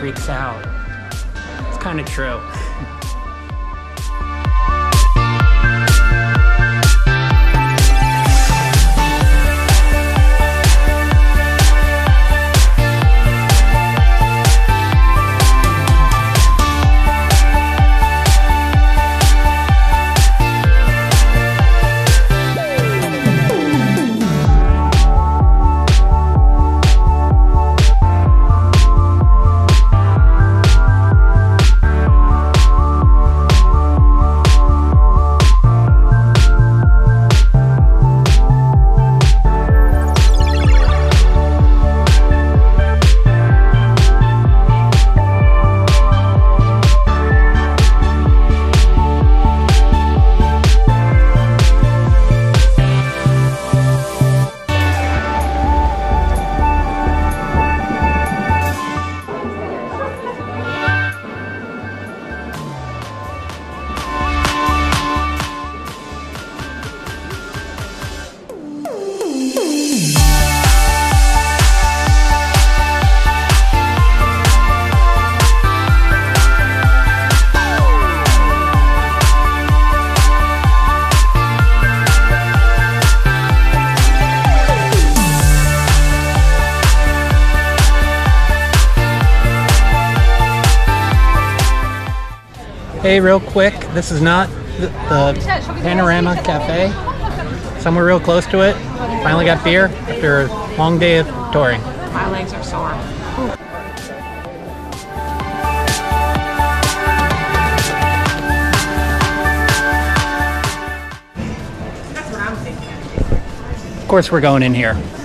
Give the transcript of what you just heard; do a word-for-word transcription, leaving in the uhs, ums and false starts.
freaks out. It's kind of true. Hey, real quick, this is not the, the Panorama Cafe. Somewhere real close to it. Finally got beer after a long day of touring. My legs are sore. Of course we're going in here.